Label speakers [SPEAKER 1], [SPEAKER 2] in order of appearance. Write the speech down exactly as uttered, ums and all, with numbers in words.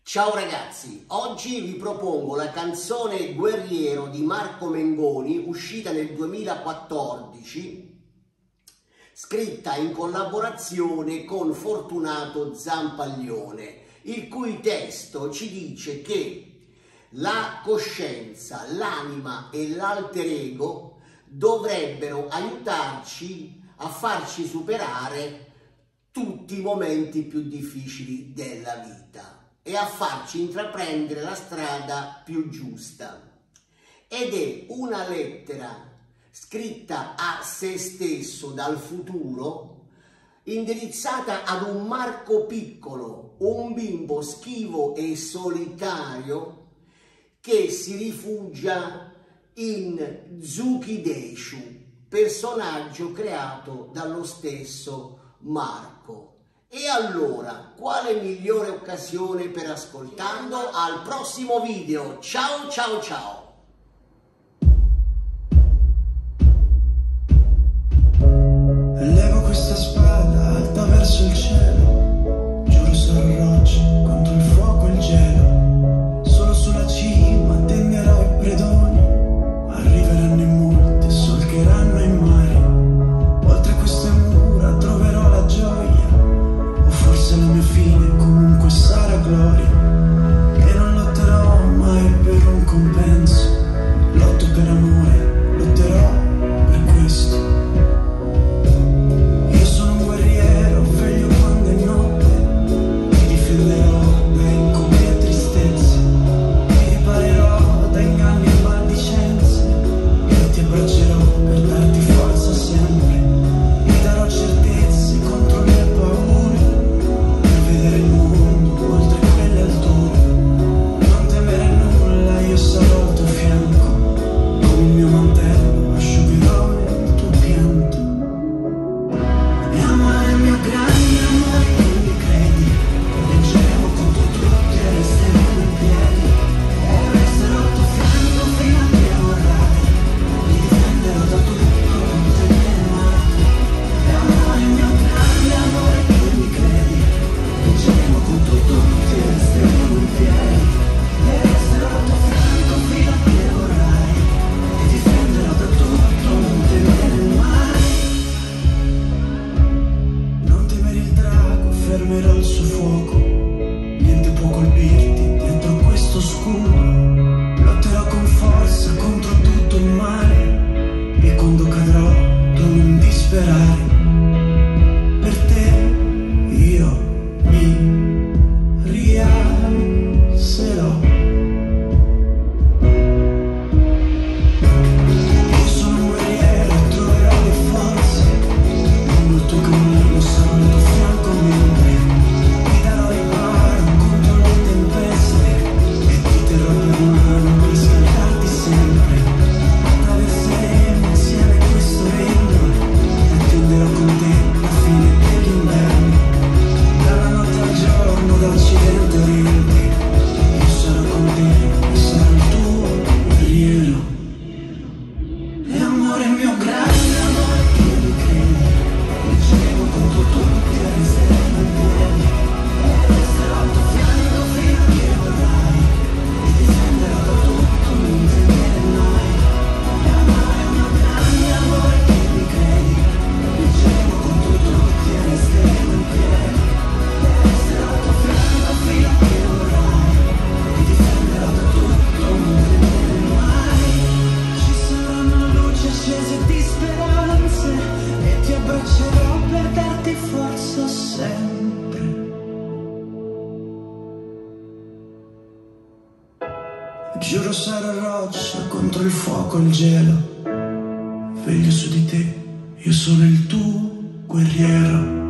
[SPEAKER 1] Ciao ragazzi, oggi vi propongo la canzone Guerriero di Marco Mengoni, uscita nel duemilaquattordici, scritta in collaborazione con Fortunato Zampaglione, il cui testo ci dice che la coscienza, l'anima e l'alter ego dovrebbero aiutarci a farci superare tutti i momenti più difficili della vita e a farci intraprendere la strada più giusta. Ed è una lettera scritta a se stesso dal futuro, indirizzata ad un Marco piccolo, un bimbo schivo e solitario che si rifugia in Zukideshu, personaggio creato dallo stesso Marco. E allora, quale migliore occasione per ascoltarlo? Al prossimo video, ciao ciao ciao!
[SPEAKER 2] Levo questa spada alta verso il cielo, giuro sarò roccia contro il fuoco e il gelo, solo sulla cima tenderò i predoni, arriveranno in molti, solcheranno i mari, oltre queste mura troverò la gioia. Forse la mia fine comunque sarà gloria, e non lotterò mai per un compenso, lotto per amore, lotterò per questo. Io sono un guerriero, veglio quando è notte, mi difenderò da incubi e tristezze, mi riparerò da inganni e maldicenze, io ti abbraccerò per darti forza sempre, mi darò certezze contro le paure, vedere il mondo oltre quelle alture, non temere nulla, io sarò al tuo fianco, con il mio mantello asciugherò il tuo pianto. E amore mio grande amore, tu mi credi, vinceremo contro tutti e resteremo in piedi, e resterò al tuo fianco fino a che vorrai, mi difenderò da tutto, non temere mai. E amore mio grande amore, tu mi credi, vinceremo contro tutti e resteremo in piedi, e resterò al tuo fianco fino a che vorrai, ti difenderò da tutto, non temere mai. Non temere il drago, fermerò il suo fuoco, niente può colpirti dentro questo scudo, lotterò con forza contro tutto il male, e quando cadrò tu non disperare, per te io mi rialzerò. Io sono un guerriero e troverò le forze, lungo il tuo cammino sarò al tuo fianco mentre ti darò riparo contro le tempeste, e ti terrò per mano per riscaldarti sempre. Attraverseremo insieme questo regno e attenderò con te la fine dell'inverno, dalla notte al giorno, da occidente a oriente, io sarò con te e sarò il tuo guerriero. E amore mio grande amore, tu mi credi, vinceremo contro tutti e resteremo in piedi, e resterò al tuo fianco fino a che vorrai, ti difenderò da tutto, non temere mai. E amore mio grande amore, tu mi credi, vinceremo contro tutti e resteremo in piedi, e resterò al tuo fianco fino a che vorrai, ti difenderò da tutto, non temere mai. Ci saranno luci accese di speranze, e ti abbraccerò per darti forza sempre. Giuro sarò roccia contro il fuoco e il gelo, veglio su di te, io sono il tuo guerriero.